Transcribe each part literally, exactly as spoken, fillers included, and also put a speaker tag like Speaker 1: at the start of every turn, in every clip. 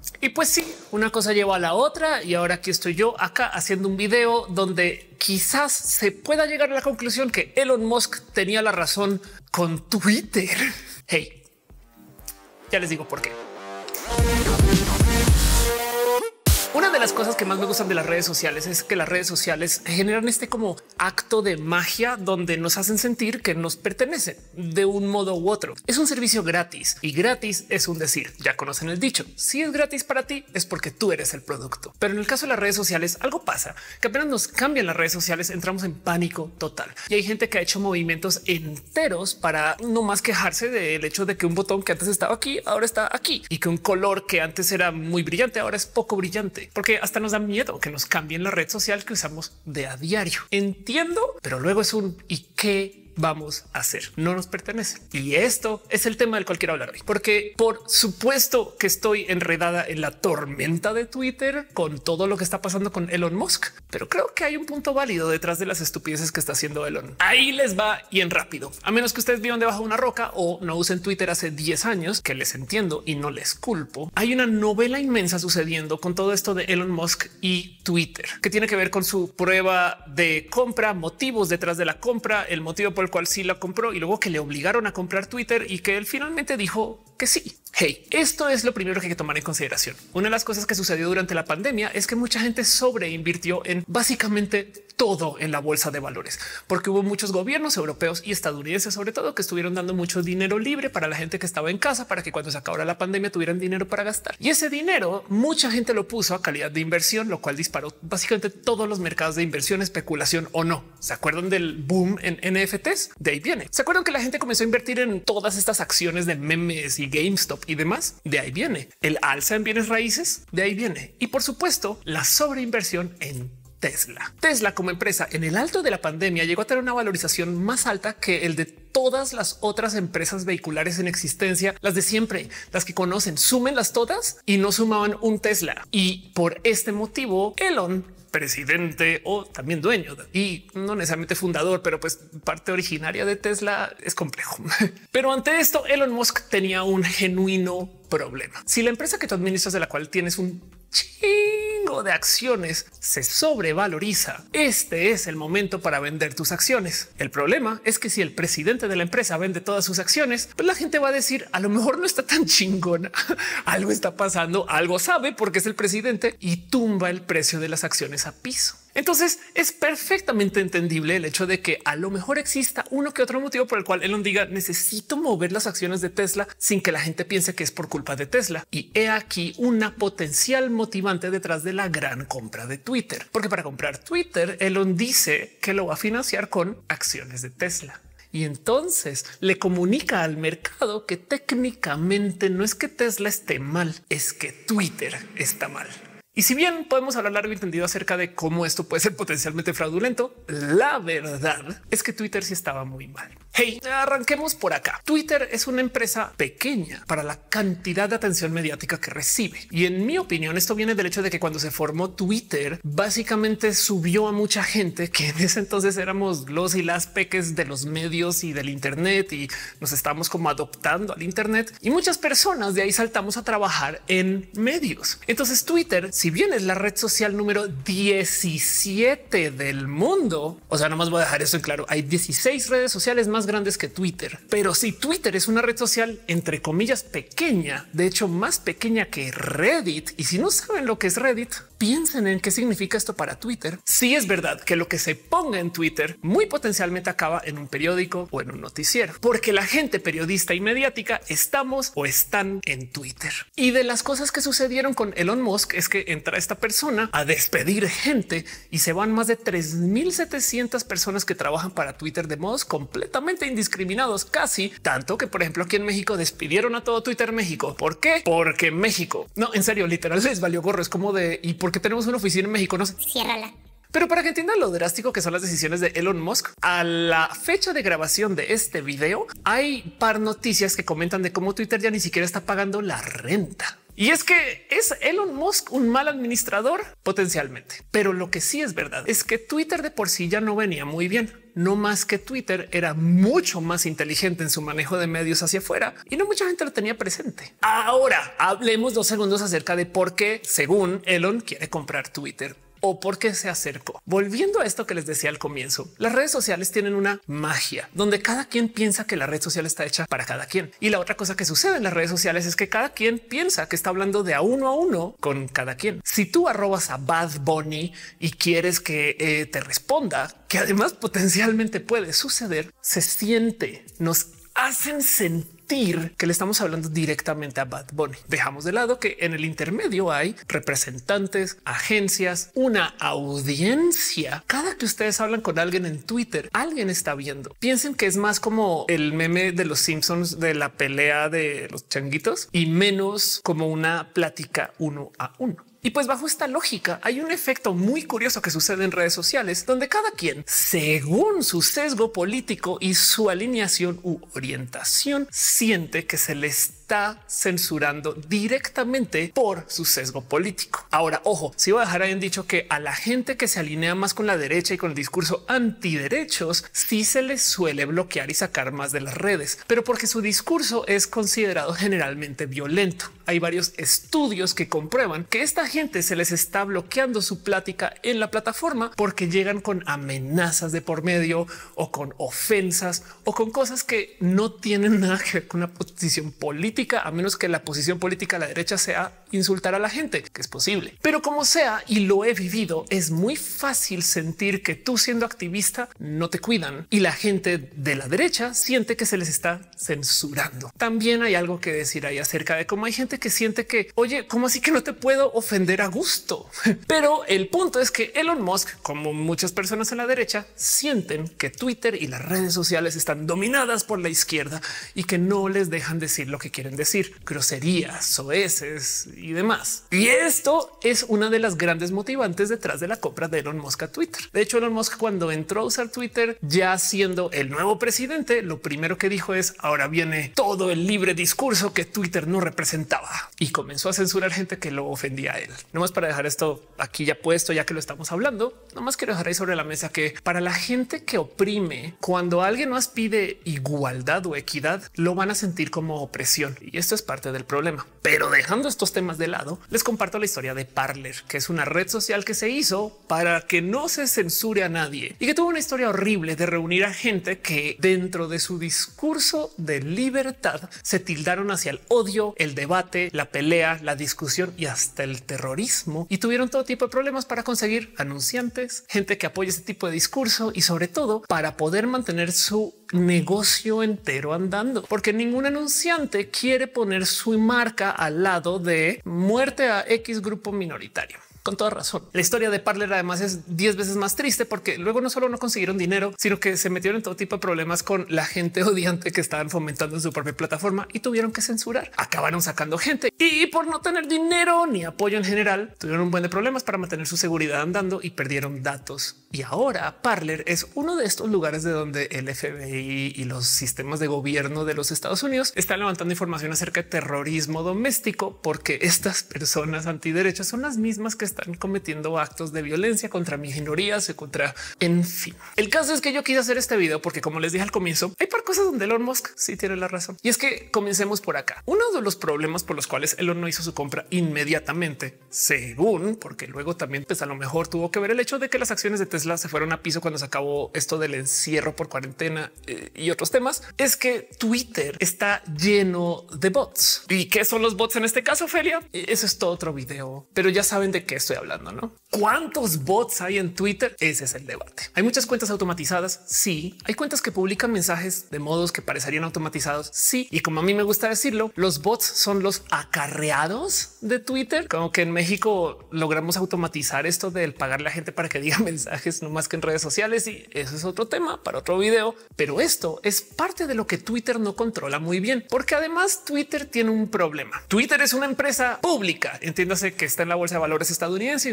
Speaker 1: Y pues sí, una cosa lleva a la otra y ahora aquí estoy yo acá haciendo un video donde quizás se pueda llegar a la conclusión que Elon Musk tenía la razón con Twitter. Hey, ya les digo por qué. Una de las cosas que más me gustan de las redes sociales es que las redes sociales generan este como acto de magia donde nos hacen sentir que nos pertenecen de un modo u otro. Es un servicio gratis y gratis es un decir. Ya conocen el dicho. Si es gratis para ti es porque tú eres el producto. Pero en el caso de las redes sociales algo pasa que apenas nos cambian las redes sociales entramos en pánico total y hay gente que ha hecho movimientos enteros para no más quejarse del hecho de que un botón que antes estaba aquí ahora está aquí y que un color que antes era muy brillante ahora es poco brillante. Porque hasta nos da miedo que nos cambien la red social que usamos de a diario. Entiendo, pero luego es un ¿y qué vamos a hacer? No nos pertenece. Y esto es el tema del cual quiero hablar hoy, porque por supuesto que estoy enredada en la tormenta de Twitter con todo lo que está pasando con Elon Musk, pero creo que hay un punto válido detrás de las estupideces que está haciendo Elon. Ahí les va y en rápido. A menos que ustedes vivan debajo de una roca o no usen Twitter hace diez años, que les entiendo y no les culpo. Hay una novela inmensa sucediendo con todo esto de Elon Musk y Twitter, que tiene que ver con su prueba de compra, motivos detrás de la compra, el motivo por el cual sí la compró y luego que le obligaron a comprar Twitter y que él finalmente dijo que sí. Hey, esto es lo primero que hay que tomar en consideración. Una de las cosas que sucedió durante la pandemia es que mucha gente sobreinvirtió en básicamente todo en la bolsa de valores, porque hubo muchos gobiernos europeos y estadounidenses, sobre todo, que estuvieron dando mucho dinero libre para la gente que estaba en casa, para que cuando se acabara la pandemia tuvieran dinero para gastar. Y ese dinero mucha gente lo puso a calidad de inversión, lo cual disparó básicamente todos los mercados de inversión, especulación o no. ¿Se acuerdan del boom en N F Ts? De ahí viene. ¿Se acuerdan que la gente comenzó a invertir en todas estas acciones de memes y GameStop y demás? De ahí viene. El alza en bienes raíces, de ahí viene. Y por supuesto, la sobreinversión en Tesla. Tesla como empresa en el alto de la pandemia llegó a tener una valorización más alta que el de todas las otras empresas vehiculares en existencia, las de siempre, las que conocen, súmenlas todas y no sumaban un Tesla. Y por este motivo, Elon, presidente o también dueño y no necesariamente fundador, pero pues parte originaria de Tesla, es complejo. Pero ante esto, Elon Musk tenía un genuino problema. Si la empresa que tú administras, de la cual tienes un chingo de acciones, se sobrevaloriza, este es el momento para vender tus acciones. El problema es que si el presidente de la empresa vende todas sus acciones, pues la gente va a decir a lo mejor no está tan chingona, algo está pasando, algo sabe porque es el presidente y tumba el precio de las acciones a piso. Entonces es perfectamente entendible el hecho de que a lo mejor exista uno que otro motivo por el cual Elon diga necesito mover las acciones de Tesla sin que la gente piense que es por culpa de Tesla. Y he aquí una potencial motivante detrás de la gran compra de Twitter, porque para comprar Twitter, Elon dice que lo va a financiar con acciones de Tesla. Y entonces le comunica al mercado que técnicamente no es que Tesla esté mal, es que Twitter está mal. Y si bien podemos hablar largo y tendido acerca de cómo esto puede ser potencialmente fraudulento, la verdad es que Twitter sí estaba muy mal. Hey, arranquemos por acá. Twitter es una empresa pequeña para la cantidad de atención mediática que recibe. Y en mi opinión, esto viene del hecho de que cuando se formó Twitter, básicamente subió a mucha gente que en ese entonces éramos los y las peques de los medios y del Internet y nos estábamos como adoptando al Internet y muchas personas de ahí saltamos a trabajar en medios. Entonces Twitter, si bien es la red social número diecisiete del mundo, o sea, nomás voy a dejar eso en claro, hay dieciséis redes sociales más grandes que Twitter, pero si Twitter es una red social entre comillas pequeña, de hecho más pequeña que Reddit, y si no saben lo que es Reddit, piensen en qué significa esto para Twitter. Sí es verdad que lo que se ponga en Twitter muy potencialmente acaba en un periódico o en un noticiero, porque la gente periodista y mediática estamos o están en Twitter. Y de las cosas que sucedieron con Elon Musk es que entra esta persona a despedir gente y se van más de tres mil setecientas personas que trabajan para Twitter de modos completamente indiscriminados, casi tanto que, por ejemplo, aquí en México despidieron a todo Twitter México. ¿Por qué? Porque México, no, en serio, literal les valió gorro. Es como de ¿y por qué tenemos una oficina en México? No sé, ciérrala. Pero para que entiendan lo drástico que son las decisiones de Elon Musk, a la fecha de grabación de este video hay par noticias que comentan de cómo Twitter ya ni siquiera está pagando la renta. Y es que es Elon Musk un mal administrador potencialmente, pero lo que sí es verdad es que Twitter de por sí ya no venía muy bien. No más que Twitter era mucho más inteligente en su manejo de medios hacia afuera y no mucha gente lo tenía presente. Ahora hablemos dos segundos acerca de por qué, según Elon, quiere comprar Twitter o por qué se acercó. Volviendo a esto que les decía al comienzo, las redes sociales tienen una magia donde cada quien piensa que la red social está hecha para cada quien. Y la otra cosa que sucede en las redes sociales es que cada quien piensa que está hablando de a uno a uno con cada quien. Si tú arrobas a Bad Bunny y quieres que eh, te responda, que además potencialmente puede suceder, se siente, nos hacen sentir que le estamos hablando directamente a Bad Bunny. Dejamos de lado que en el intermedio hay representantes, agencias, una audiencia. Cada que ustedes hablan con alguien en Twitter, alguien está viendo. Piensen que es más como el meme de los Simpsons de la pelea de los changuitos y menos como una plática uno a uno. Y pues bajo esta lógica hay un efecto muy curioso que sucede en redes sociales donde cada quien, según su sesgo político y su alineación u orientación, siente que se le está censurando directamente por su sesgo político. Ahora, ojo, si voy a dejar ahí en dicho que a la gente que se alinea más con la derecha y con el discurso antiderechos, sí se les suele bloquear y sacar más de las redes, pero porque su discurso es considerado generalmente violento. Hay varios estudios que comprueban que esta gente se les está bloqueando su plática en la plataforma porque llegan con amenazas de por medio o con ofensas o con cosas que no tienen nada que ver con una posición política, a menos que la posición política a la derecha sea insultar a la gente, que es posible. Pero como sea, y lo he vivido, es muy fácil sentir que tú siendo activista no te cuidan y la gente de la derecha siente que se les está censurando. También hay algo que decir ahí acerca de cómo hay gente que siente que, oye, ¿cómo así que no te puedo ofender a gusto? Pero el punto es que Elon Musk, como muchas personas en la derecha, sienten que Twitter y las redes sociales están dominadas por la izquierda y que no les dejan decir lo que quieren decir, groserías, soeces y demás. Y esto es una de las grandes motivantes detrás de la compra de Elon Musk a Twitter. De hecho, Elon Musk, cuando entró a usar Twitter, ya siendo el nuevo presidente, lo primero que dijo es ahora viene todo el libre discurso que Twitter no representaba y comenzó a censurar gente que lo ofendía a él. Nomás para dejar esto aquí ya puesto, ya que lo estamos hablando, nomás quiero dejar ahí sobre la mesa que para la gente que oprime, cuando alguien más pide igualdad o equidad, lo van a sentir como opresión y esto es parte del problema. Pero dejando estos temas de lado, les comparto la historia de Parler, que es una red social que se hizo para que no se censure a nadie y que tuvo una historia horrible de reunir a gente que dentro de su discurso de libertad se tildaron hacia el odio, el debate, la pelea, la discusión y hasta el terrorismo y tuvieron todo tipo de problemas para conseguir anunciantes, gente que apoya ese tipo de discurso y sobre todo para poder mantener su negocio entero andando, porque ningún anunciante quiere poner su marca al lado de muerte a X grupo minoritario. Con toda razón. La historia de Parler además es diez veces más triste porque luego no solo no consiguieron dinero, sino que se metieron en todo tipo de problemas con la gente odiante que estaban fomentando en su propia plataforma y tuvieron que censurar. Acabaron sacando gente y por no tener dinero ni apoyo en general, tuvieron un buen de problemas para mantener su seguridad andando y perdieron datos. Y ahora Parler es uno de estos lugares de donde el F B I y los sistemas de gobierno de los Estados Unidos están levantando información acerca de terrorismo doméstico, porque estas personas antiderechas son las mismas que están cometiendo actos de violencia contra minorías y contra, en fin. El caso es que yo quise hacer este video porque, como les dije al comienzo, hay par cosas donde Elon Musk sí tiene la razón. Y es que comencemos por acá. Uno de los problemas por los cuales Elon no hizo su compra inmediatamente, según, porque luego también pues a lo mejor tuvo que ver el hecho de que las acciones de Tesla se fueron a piso cuando se acabó esto del encierro por cuarentena eh, y otros temas, es que Twitter está lleno de bots. ¿Y qué son los bots en este caso, Ophelia? Eso es todo otro video, pero ya saben de qué estoy hablando, ¿no? ¿Cuántos bots hay en Twitter? Ese es el debate. Hay muchas cuentas automatizadas. Sí, hay cuentas que publican mensajes de modos que parecerían automatizados. Sí, y como a mí me gusta decirlo, los bots son los acarreados de Twitter. Como que en México logramos automatizar esto del pagarle a gente para que diga mensajes, no más que en redes sociales. Y eso es otro tema para otro video. Pero esto es parte de lo que Twitter no controla muy bien, porque además Twitter tiene un problema. Twitter es una empresa pública. Entiéndase que está en la bolsa de valores estadounidense y ustedes pueden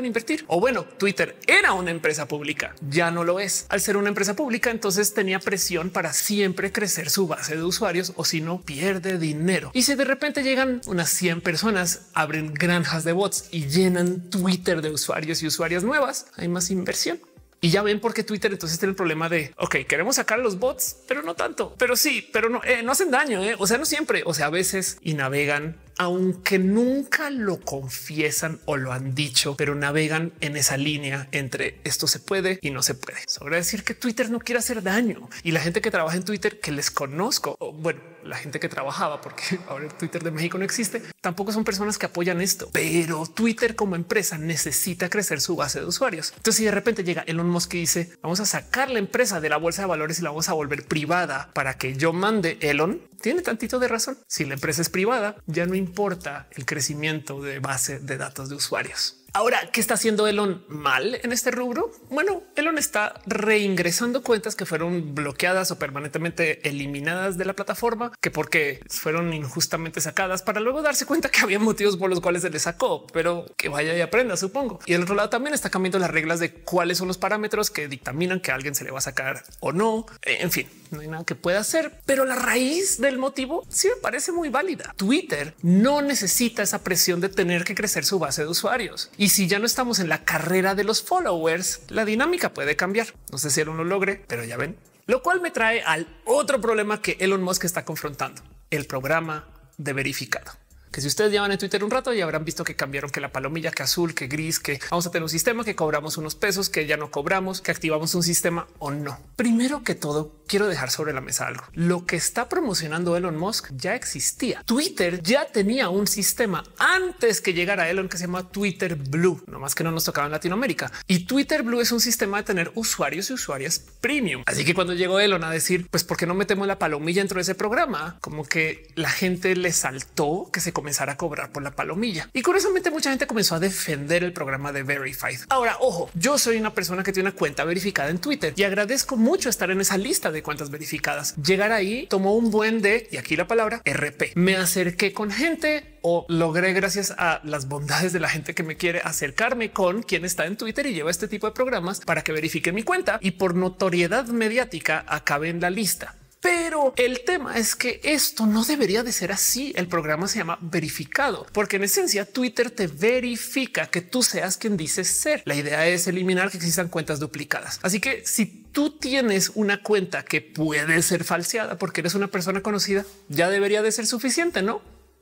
Speaker 1: puedan invertir. O bueno, Twitter era una empresa pública, ya no lo es. Al ser una empresa pública, entonces tenía presión para siempre crecer su base de usuarios o si no pierde dinero. Y si de repente llegan unas cien personas, abren granjas de bots y llenan Twitter de usuarios y usuarias nuevas, hay más inversión. Y ya ven por qué Twitter entonces tiene el problema de, ok, queremos sacar los bots, pero no tanto, pero sí, pero no, eh, no hacen daño. Eh. O sea, no siempre, o sea, a veces y navegan, aunque nunca lo confiesan o lo han dicho, pero navegan en esa línea entre esto se puede y no se puede. Sobre decir que Twitter no quiere hacer daño y la gente que trabaja en Twitter que les conozco, o bueno, la gente que trabajaba, porque ahora el Twitter de México no existe, tampoco son personas que apoyan esto, pero Twitter como empresa necesita crecer su base de usuarios. Entonces, si de repente llega Elon Musk y dice vamos a sacar la empresa de la bolsa de valores y la vamos a volver privada para que yo mande, Elon tiene tantito de razón. Si la empresa es privada, ya no importa el crecimiento de base de datos de usuarios. Ahora, ¿qué está haciendo Elon mal en este rubro? Bueno, Elon está reingresando cuentas que fueron bloqueadas o permanentemente eliminadas de la plataforma, que porque fueron injustamente sacadas para luego darse cuenta que había motivos por los cuales se le sacó, pero que vaya y aprenda, supongo. Y del otro lado también está cambiando las reglas de cuáles son los parámetros que dictaminan que a alguien se le va a sacar o no. En fin, no hay nada que pueda hacer, pero la raíz del motivo sí me parece muy válida. Twitter no necesita esa presión de tener que crecer su base de usuarios. Y si ya no estamos en la carrera de los followers, la dinámica puede cambiar. No sé si Elon lo logre, pero ya ven. Lo cual me trae al otro problema que Elon Musk está confrontando, el programa de verificado. Que si ustedes llevan en Twitter un rato ya habrán visto que cambiaron, que la palomilla, que azul, que gris, que vamos a tener un sistema, que cobramos unos pesos, que ya no cobramos, que activamos un sistema o no. Primero que todo, quiero dejar sobre la mesa algo. Lo que está promocionando Elon Musk ya existía. Twitter ya tenía un sistema antes que llegara Elon que se llama Twitter Blue, no más que no nos tocaba en Latinoamérica. Y Twitter Blue es un sistema de tener usuarios y usuarias premium. Así que cuando llegó Elon a decir, pues, ¿por qué no metemos la palomilla dentro de ese programa? Como que la gente le saltó que se comenzara a cobrar por la palomilla. Y curiosamente mucha gente comenzó a defender el programa de Verified. Ahora, ojo, yo soy una persona que tiene una cuenta verificada en Twitter y agradezco mucho estar en esa lista de cuentas verificadas. Llegar ahí tomó un buen de, y aquí la palabra R P. Me acerqué con gente o logré, gracias a las bondades de la gente que me quiere, acercarme con quien está en Twitter y lleva este tipo de programas para que verifique mi cuenta y por notoriedad mediática acabé en la lista. Pero el tema es que esto no debería de ser así. El programa se llama verificado porque en esencia Twitter te verifica que tú seas quien dices ser. La idea es eliminar que existan cuentas duplicadas. Así que si tú tienes una cuenta que puede ser falseada porque eres una persona conocida, ya debería de ser suficiente, ¿no?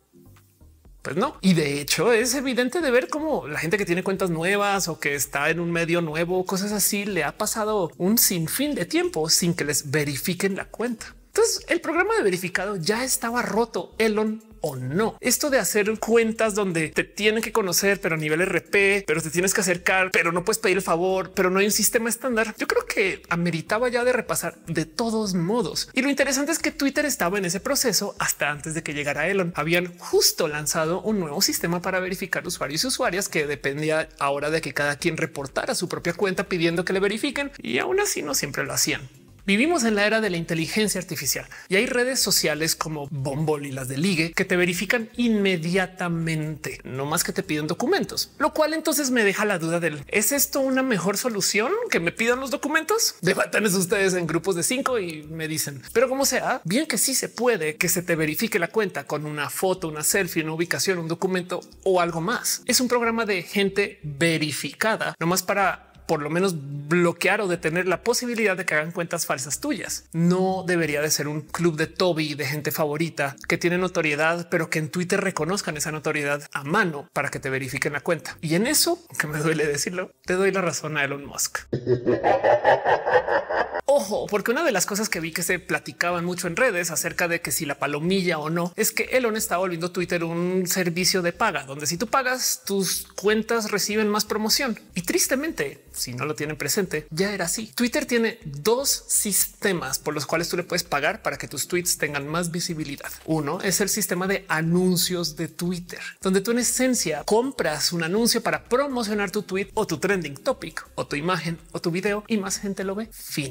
Speaker 1: Pues no. Y de hecho es evidente de ver cómo la gente que tiene cuentas nuevas o que está en un medio nuevo, cosas así, le ha pasado un sinfín de tiempo sin que les verifiquen la cuenta. Entonces el programa de verificado ya estaba roto, Elon o no. Esto de hacer cuentas donde te tienen que conocer, pero a nivel R P, pero te tienes que acercar, pero no puedes pedir el favor, pero no hay un sistema estándar. Yo creo que ameritaba ya de repasar de todos modos. Y lo interesante es que Twitter estaba en ese proceso hasta antes de que llegara Elon. Habían justo lanzado un nuevo sistema para verificar usuarios y usuarias que dependía ahora de que cada quien reportara su propia cuenta pidiendo que le verifiquen y aún así no siempre lo hacían. Vivimos en la era de la inteligencia artificial y hay redes sociales como Bumble y las de ligue que te verifican inmediatamente, no más que te piden documentos, lo cual entonces me deja la duda del ¿es esto una mejor solución que me pidan los documentos? Debatan ustedes en grupos de cinco y me dicen, pero como sea, bien que sí se puede que se te verifique la cuenta con una foto, una selfie, una ubicación, un documento o algo más. Es un programa de gente verificada, no más para por lo menos bloquear o detener la posibilidad de que hagan cuentas falsas tuyas. No debería de ser un club de Toby de gente favorita que tiene notoriedad, pero que en Twitter reconozcan esa notoriedad a mano para que te verifiquen la cuenta. Y en eso, que me duele decirlo, te doy la razón a Elon Musk. Ojo, porque una de las cosas que vi que se platicaban mucho en redes acerca de que si la palomilla o no es que Elon está volviendo Twitter un servicio de paga, donde si tú pagas tus cuentas reciben más promoción. Y tristemente, si no lo tienen presente, ya era así. Twitter tiene dos sistemas por los cuales tú le puedes pagar para que tus tweets tengan más visibilidad. Uno es el sistema de anuncios de Twitter, donde tú en esencia compras un anuncio para promocionar tu tweet o tu trending topic o tu imagen o tu video y más gente lo ve. Fin.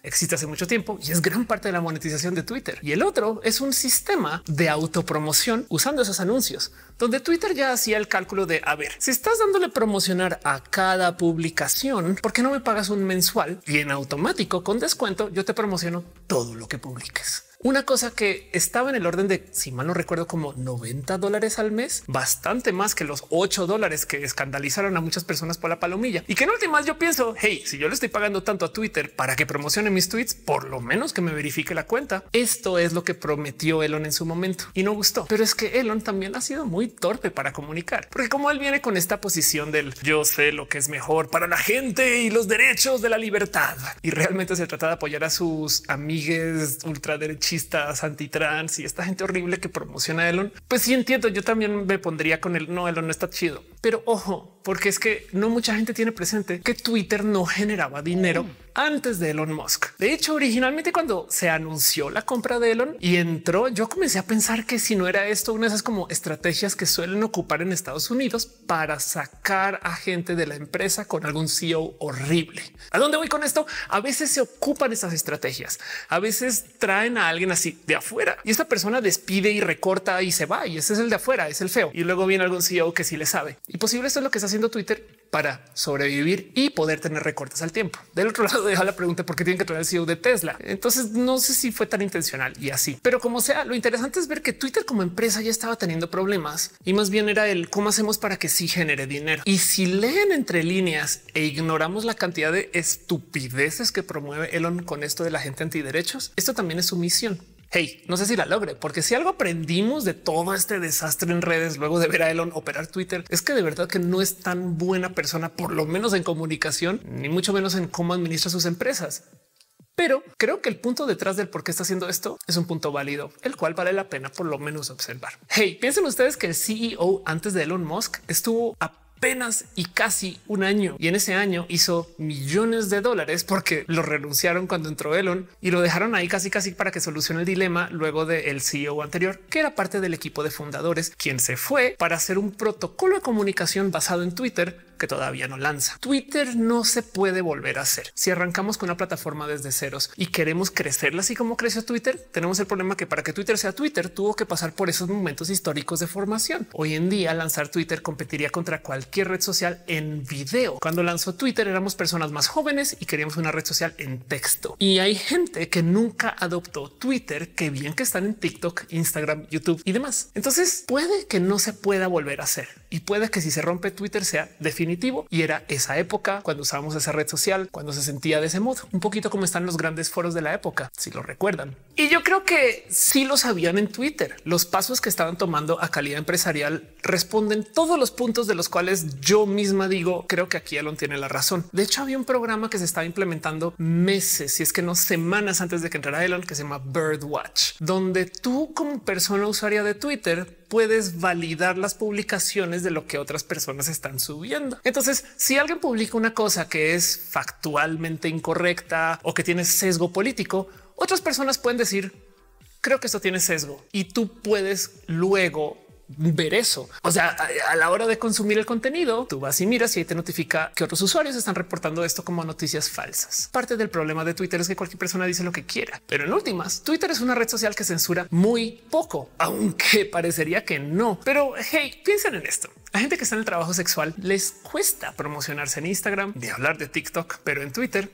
Speaker 1: existe hace mucho tiempo y es gran parte de la monetización de Twitter. Y el otro es un sistema de autopromoción usando esos anuncios, donde Twitter ya hacía el cálculo de, a ver, si estás dándole promocionar a cada publicación, ¿por qué no me pagas un mensual? Y en automático, con descuento, yo te promociono todo lo que publiques. Una cosa que estaba en el orden de, si mal no recuerdo, como noventa dólares al mes, bastante más que los ocho dólares que escandalizaron a muchas personas por la palomilla. Y que en últimas yo pienso, hey, si yo le estoy pagando tanto a Twitter para que promocione mis tweets, por lo menos que me verifique la cuenta. Esto es lo que prometió Elon en su momento y no gustó. Pero es que Elon también ha sido muy torpe para comunicar, porque como él viene con esta posición del yo sé lo que es mejor para la gente y los derechos de la libertad, y realmente se trata de apoyar a sus amigues ultraderechistas, antitrans y esta gente horrible que promociona a Elon, pues sí entiendo, yo también me pondría con él. No, Elon no está chido, pero ojo, porque es que no mucha gente tiene presente que Twitter no generaba dinero antes de Elon Musk. De hecho, originalmente cuando se anunció la compra de Elon y entró, yo comencé a pensar que si no era esto una de esas como estrategias que suelen ocupar en Estados Unidos para sacar a gente de la empresa con algún C E O horrible. ¿A dónde voy con esto? A veces se ocupan esas estrategias, a veces traen a alguien así de afuera y esta persona despide y recorta y se va, y ese es el de afuera, es el feo, y luego viene algún C E O que sí le sabe. Y posible esto es lo que está haciendo Twitter para sobrevivir y poder tener recortes al tiempo. Del otro lado deja la pregunta por qué tienen que traer el C E O de Tesla. Entonces no sé si fue tan intencional y así, pero como sea, lo interesante es ver que Twitter como empresa ya estaba teniendo problemas y más bien era el cómo hacemos para que sí genere dinero. Y si leen entre líneas e ignoramos la cantidad de estupideces que promueve Elon con esto de la gente antiderechos, esto también es su misión. Hey, no sé si la logre, porque si algo aprendimos de todo este desastre en redes luego de ver a Elon operar Twitter es que de verdad que no es tan buena persona, por lo menos en comunicación, ni mucho menos en cómo administra sus empresas. Pero creo que el punto detrás del por qué está haciendo esto es un punto válido, el cual vale la pena por lo menos observar. Hey, piensen ustedes que el C E O antes de Elon Musk estuvo a apenas y casi un año, y en ese año hizo millones de dólares porque lo renunciaron cuando entró Elon y lo dejaron ahí casi casi para que solucione el dilema luego del C E O anterior, que era parte del equipo de fundadores, quien se fue para hacer un protocolo de comunicación basado en Twitter que todavía no lanza. Twitter no se puede volver a hacer. Si arrancamos con una plataforma desde ceros y queremos crecerla así como creció Twitter, tenemos el problema que para que Twitter sea Twitter tuvo que pasar por esos momentos históricos de formación. Hoy en día lanzar Twitter competiría contra cualquier red social en video. Cuando lanzó Twitter éramos personas más jóvenes y queríamos una red social en texto. Y hay gente que nunca adoptó Twitter, que bien que están en TikTok, Instagram, YouTube y demás. Entonces puede que no se pueda volver a hacer y puede que si se rompe Twitter sea definitivo. Y era esa época cuando usábamos esa red social, cuando se sentía de ese modo, un poquito como están los grandes foros de la época, si lo recuerdan. Y yo creo que sí lo sabían en Twitter. Los pasos que estaban tomando a calidad empresarial responden todos los puntos de los cuales yo misma digo, creo que aquí Elon tiene la razón. De hecho, había un programa que se estaba implementando meses, si es que no semanas antes de que entrara Elon, que se llama Birdwatch, donde tú como persona usuaria de Twitter puedes validar las publicaciones de lo que otras personas están subiendo. Entonces, si alguien publica una cosa que es factualmente incorrecta o que tiene sesgo político, otras personas pueden decir, creo que esto tiene sesgo, y tú puedes luego ver eso. O sea, a, a la hora de consumir el contenido, tú vas y miras y ahí te notifica que otros usuarios están reportando esto como noticias falsas. Parte del problema de Twitter es que cualquier persona dice lo que quiera, pero en últimas, Twitter es una red social que censura muy poco, aunque parecería que no. Pero hey, piensen en esto. A gente que está en el trabajo sexual les cuesta promocionarse en Instagram, de hablar de TikTok, pero en Twitter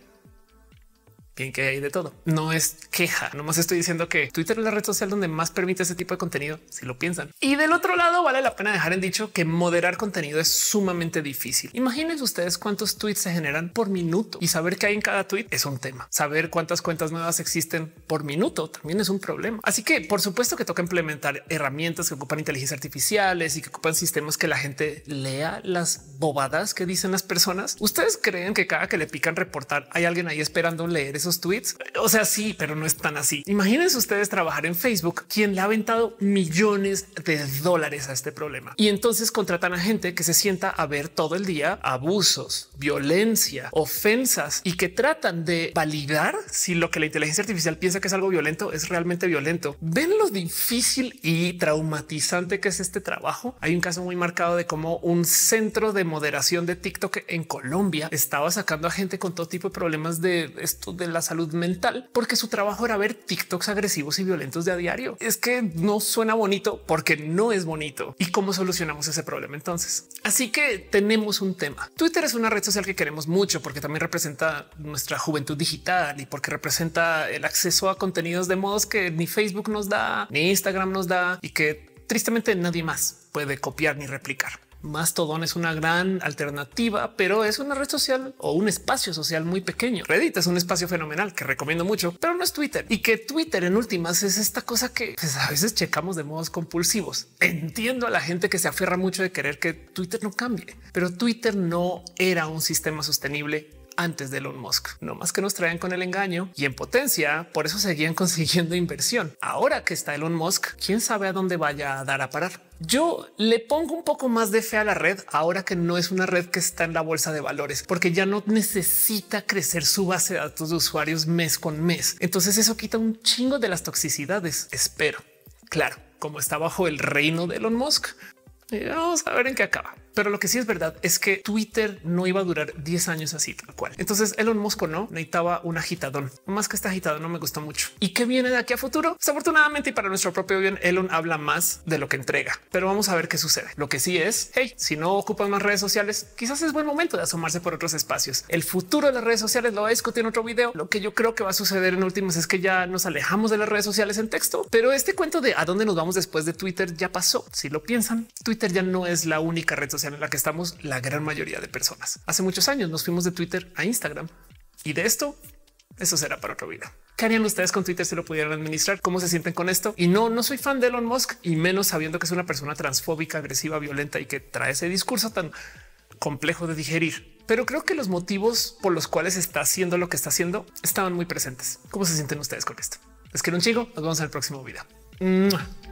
Speaker 1: bien que hay de todo. No es queja, nomás estoy diciendo que Twitter es la red social donde más permite ese tipo de contenido, si lo piensan. Y del otro lado, vale la pena dejar en dicho que moderar contenido es sumamente difícil. Imagínense ustedes cuántos tweets se generan por minuto y saber qué hay en cada tweet es un tema. Saber cuántas cuentas nuevas existen por minuto también es un problema. Así que por supuesto que toca implementar herramientas que ocupan inteligencia artificiales y que ocupan sistemas que la gente lea las bobadas que dicen las personas. ¿Ustedes creen que cada que le pican reportar hay alguien ahí esperando leer esos tweets? O sea, sí, pero no es tan así. Imagínense ustedes trabajar en Facebook, quien le ha aventado millones de dólares a este problema, y entonces contratan a gente que se sienta a ver todo el día abusos, violencia, ofensas y que tratan de validar si lo que la inteligencia artificial piensa que es algo violento es realmente violento. ¿Ven lo difícil y traumatizante que es este trabajo? Hay un caso muy marcado de cómo un centro de moderación de TikTok en Colombia estaba sacando a gente con todo tipo de problemas de esto de la salud mental porque su trabajo era ver TikToks agresivos y violentos de a diario. Es que no suena bonito porque no es bonito. ¿Y cómo solucionamos ese problema entonces? Así que tenemos un tema. Twitter es una red social que queremos mucho porque también representa nuestra juventud digital y porque representa el acceso a contenidos de modos que ni Facebook nos da, ni Instagram nos da y que tristemente nadie más puede copiar ni replicar. Mastodon es una gran alternativa, pero es una red social o un espacio social muy pequeño. Reddit es un espacio fenomenal que recomiendo mucho, pero no es Twitter. Y que Twitter en últimas es esta cosa que pues, a veces checamos de modos compulsivos. Entiendo a la gente que se aferra mucho de querer que Twitter no cambie, pero Twitter no era un sistema sostenible antes de Elon Musk, no más que nos traían con el engaño y en potencia. Por eso seguían consiguiendo inversión. Ahora que está Elon Musk, quién sabe a dónde vaya a dar a parar. Yo le pongo un poco más de fe a la red ahora que no es una red que está en la bolsa de valores, porque ya no necesita crecer su base de datos de usuarios mes con mes. Entonces eso quita un chingo de las toxicidades. Espero. Claro, como está bajo el reino de Elon Musk, vamos a ver en qué acaba. Pero lo que sí es verdad es que Twitter no iba a durar diez años así tal cual. Entonces Elon Musk no necesitaba un agitadón, más que este agitadón no me gustó mucho. ¿Y qué viene de aquí a futuro? Desafortunadamente y para nuestro propio bien, Elon habla más de lo que entrega, pero vamos a ver qué sucede. Lo que sí es, hey, si no ocupan más redes sociales, quizás es buen momento de asomarse por otros espacios. El futuro de las redes sociales lo voy a discutir en otro video. Lo que yo creo que va a suceder en últimas es que ya nos alejamos de las redes sociales en texto, pero este cuento de a dónde nos vamos después de Twitter ya pasó. Si lo piensan, Twitter ya no es la única red social en la que estamos la gran mayoría de personas. Hace muchos años nos fuimos de Twitter a Instagram y de esto, eso será para otro video. ¿Qué harían ustedes con Twitter si lo pudieran administrar? ¿Cómo se sienten con esto? Y no, no soy fan de Elon Musk y menos sabiendo que es una persona transfóbica, agresiva, violenta y que trae ese discurso tan complejo de digerir. Pero creo que los motivos por los cuales está haciendo lo que está haciendo estaban muy presentes. ¿Cómo se sienten ustedes con esto? Les quiero un chico. Nos vemos en el próximo video. ¡Mua!